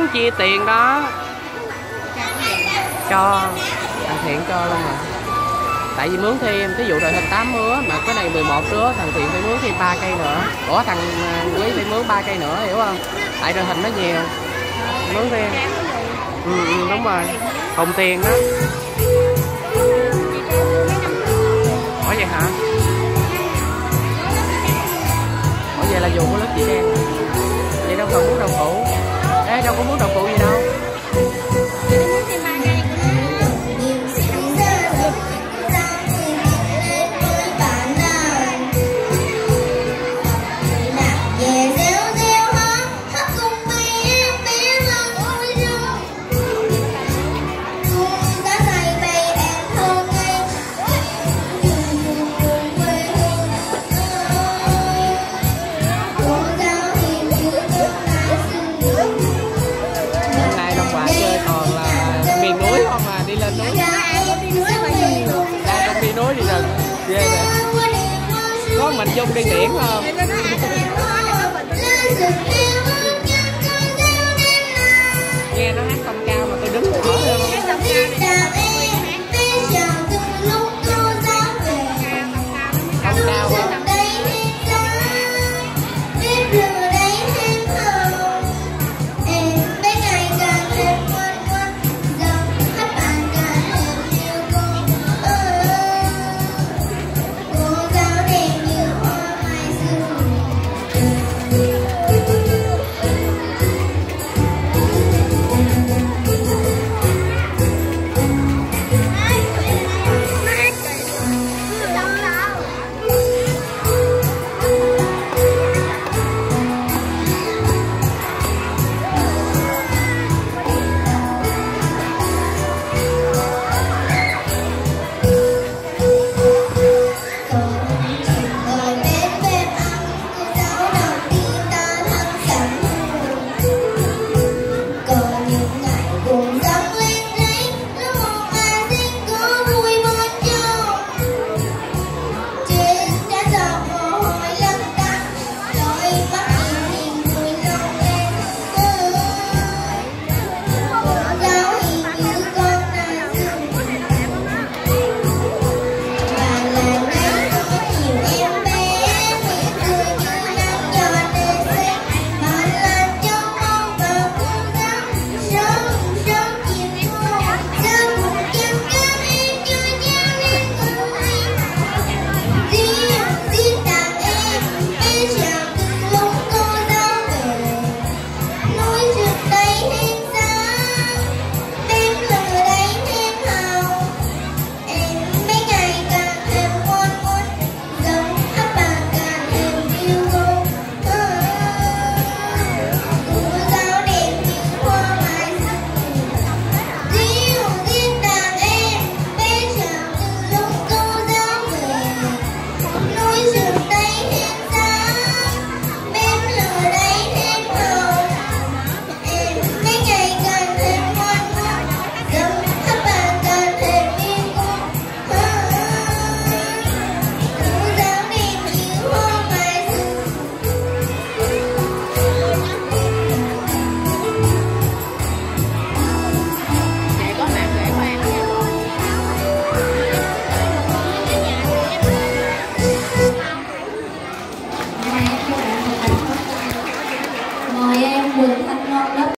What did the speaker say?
chia tiền đó. Cho thằng Thiện cho luôn mà. Tại vì mướn thêm, ví dụ rồi thành 8 mứa mà cái này 11 đứa, thằng Thiện phải mướn thêm 3 cây nữa. Ủa thằng Quý phải mướn 3 cây nữa, hiểu không? Tại rồi hình nó nhiều, mướn thêm. Đúng rồi, hùng tiền đó. Ủa vậy hả? Ủa vậy là dùng của lớp chị đen. Vậy đâu cần muốn đậu phụ. Ê đâu có muốn đậu phụ gì đâu. Đi rừng ghê vậy. Có mình Dung đi biển không?